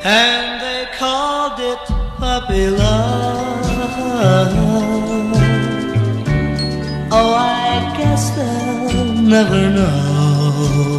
and they called it puppy love. Oh, I guess they'll never know